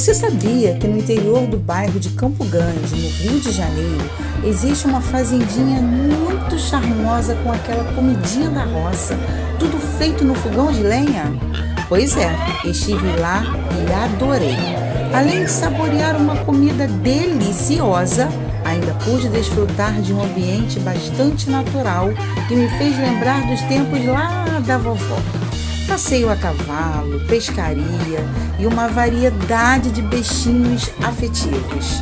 Você sabia que no interior do bairro de Campo Grande, no Rio de Janeiro, existe uma fazendinha muito charmosa com aquela comidinha da roça, tudo feito no fogão de lenha? Pois é, estive lá e adorei. Além de saborear uma comida deliciosa, ainda pude desfrutar de um ambiente bastante natural que me fez lembrar dos tempos lá da vovó. Passeio a cavalo, pescaria e uma variedade de bichinhos afetivos.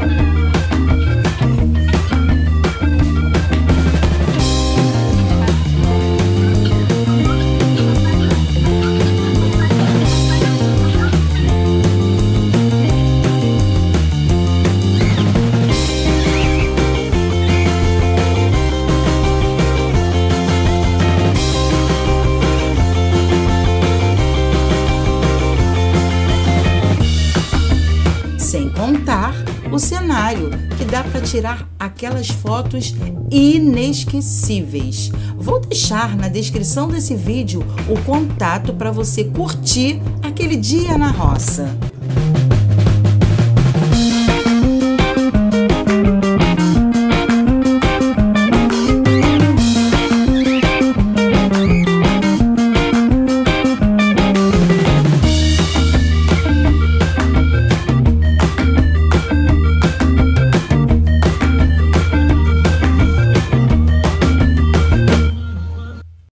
Sem contar o cenário, que dá para tirar aquelas fotos inesquecíveis. Vou deixar na descrição desse vídeo o contato para você curtir aquele dia na roça.